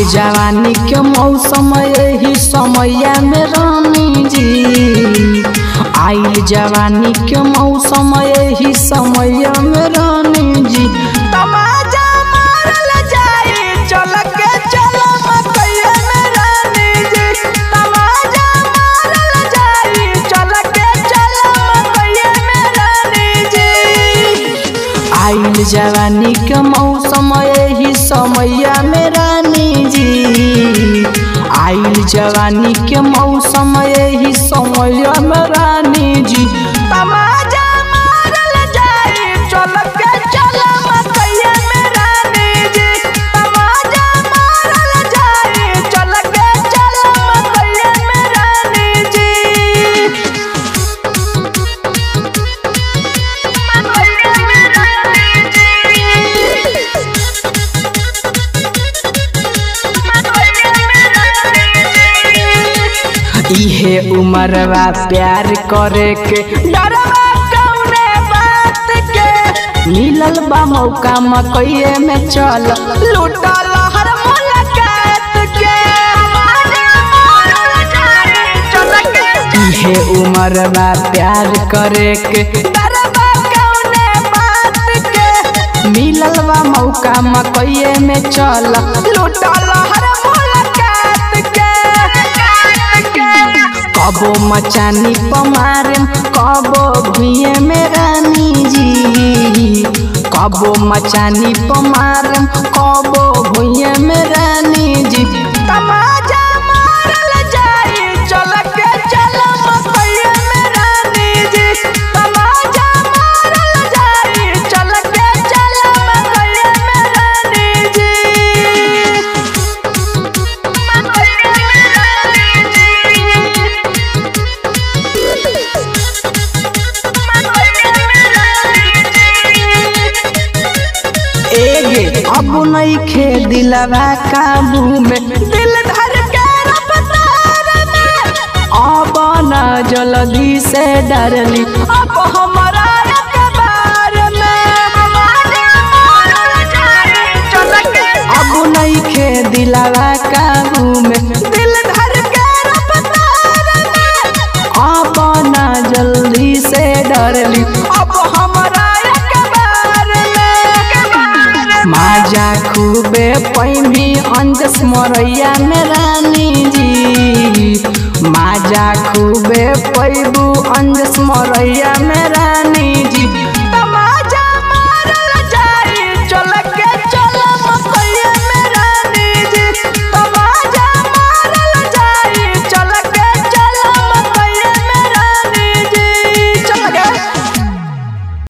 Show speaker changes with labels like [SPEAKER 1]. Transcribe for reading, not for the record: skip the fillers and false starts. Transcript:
[SPEAKER 1] जवानी के मौसम यही समया में रानी जी। आइल जवानी के मौसम यही समय में रानी जी। तमाजा मारल जाई चल के चल मकैया में रानी जी। तमाजा मारल जाई चल के चल मकैया में रानी जी। आइल जवानी के मौसम यही समय में रानी जी। आइल जवानी के मौसम यही समय में रानी जी। तमाजा मारल जाई चल के चल मकैया में रानी जी। तमाजा मारल जाई चल के चल मकैया में रानी जी। मकैया में रानी जी। इहे उमरवा प्यार करे के डरवा कौने बात के। मिलल बा मौका मकैये में चल लूटल हर मुलाकात के। इहे उमरवा प्यार करे के डरवा कौने बात के। मिलल बा मौका मकैये में चल लूटल हर कबो मचानी पमारे कबो भुइये में रानी जी। कबो मचानी पमारे कबो भुइये में रानी जी। तमाजा मारल जाई चल के चल मकैया में रानी जी। तमाजा मारल जाई चल के चल मकैया में रानी जी। अब नहीं खे दिलवा काबू में दिल धर के रफ्तार में। अब न जल्दी से डरली अब हमारा अखबार में। अब नहीं खे दिलवा काबू में दिल धर के रफ्तार में। अब न जल्दी से डरली अब हमारा माजा खूबे पैभी अंजस मरैया में रानी